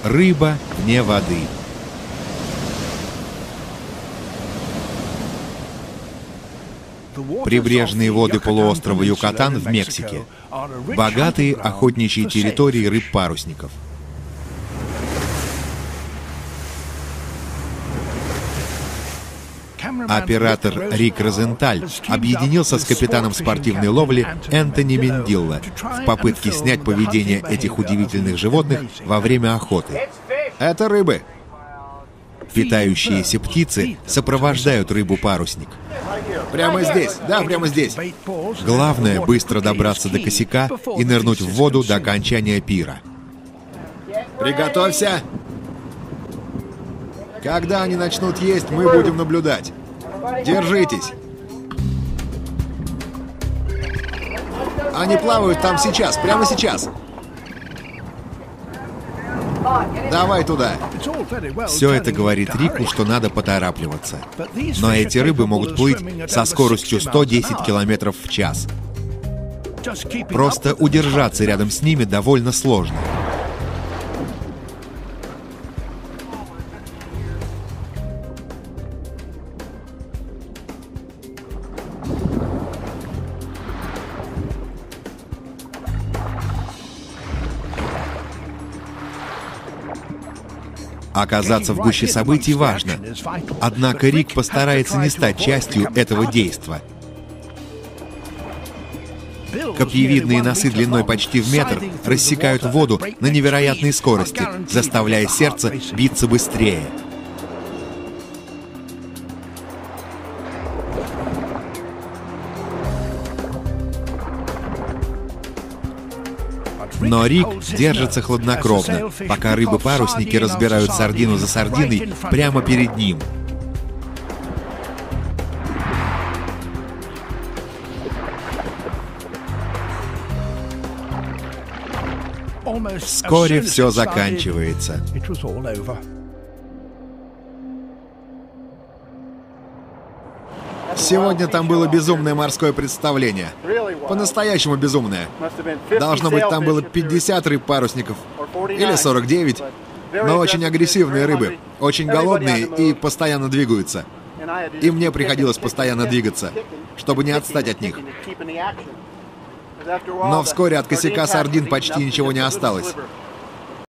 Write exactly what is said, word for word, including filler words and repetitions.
Рыба вне воды. Прибрежные воды полуострова Юкатан в Мексике – богатые охотничьи территории рыб-парусников. Оператор Рик Розенталь объединился с капитаном спортивной ловли Энтони Мендилла в попытке снять поведение этих удивительных животных во время охоты. Это рыбы. Питающиеся птицы сопровождают рыбу-парусник. Прямо здесь, да, прямо здесь. Главное — быстро добраться до косяка и нырнуть в воду до окончания пира. Приготовься! Когда они начнут есть, мы будем наблюдать. Держитесь! Они плавают там сейчас, прямо сейчас. Давай туда. Все это говорит Рику, что надо поторапливаться. Но эти рыбы могут плыть со скоростью сто десять километров в час. Просто удержаться рядом с ними довольно сложно. Оказаться в гуще событий важно. Однако Рик постарается не стать частью этого действа. Копьевидные носы длиной почти в метр рассекают воду на невероятной скорости, заставляя сердце биться быстрее. Но Рик держится хладнокровно, пока рыбы-парусники разбирают сардину за сардиной прямо перед ним. Вскоре все заканчивается. Сегодня там было безумное морское представление. По-настоящему безумное. Должно быть, там было пятьдесят рыб-парусников. Или сорок девять. Но очень агрессивные рыбы. Очень голодные и постоянно двигаются. И мне приходилось постоянно двигаться, чтобы не отстать от них. Но вскоре от косяка сардин почти ничего не осталось.